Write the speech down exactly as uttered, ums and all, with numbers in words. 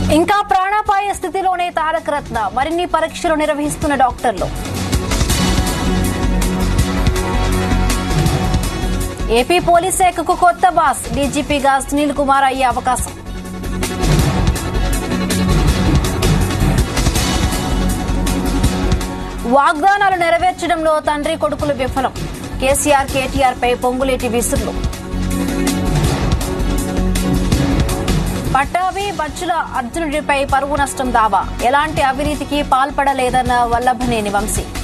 ఇంకా ప్రాణాపాయ స్థితిలోనే తారక రత్న, మరిన్ని పరీక్షలు నిర్వహిస్తున్న డాక్టర్లు. ఏపీ పోలీస్ శాఖకు కొత్త బాస్, డీజీపీగా సునీల్ కుమార్ అయ్యే అవకాశం. వాగ్దానాలు నెరవేర్చడంలో తండ్రి కొడుకులు విఫలం, కేసీఆర్ కేటీఆర్ పై పొంగులేటి విసురులు. పట్టాభి బచ్చుల అర్జునుడిపై పరువు నష్టం దావా, ఎలాంటి అవినీతికి పాల్పడలేదన్న వల్లభనేని వంశీ.